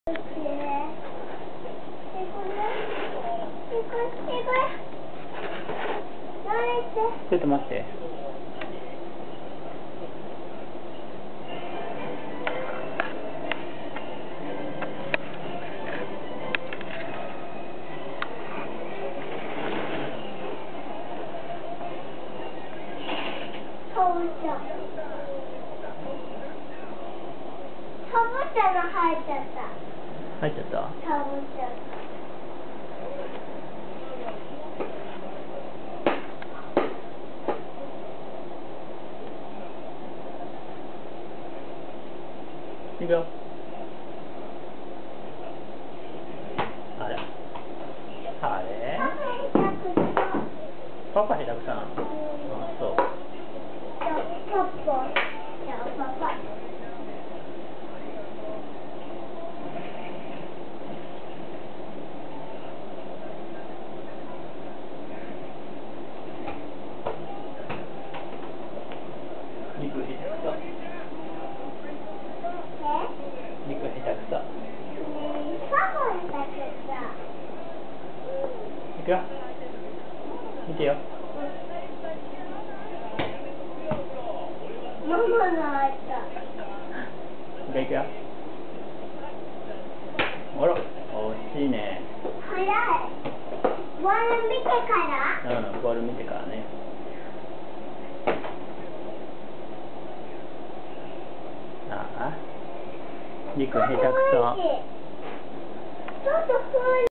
ちょっと待って。 かぼちゃが入っちゃった。 入っちゃった。 かぼちゃ。 いくよ。あれ。あれ。パパ下手くさん。あ、そう。 じゃあパパ。 肉下手くそ。肉下手くそ。いくよ。見てよ。 ママの開いた。 じゃあいくよ。あら、惜しいね。 早い。ボール見てから？ うん、ボール見てからね。ああ、リク下手くそ。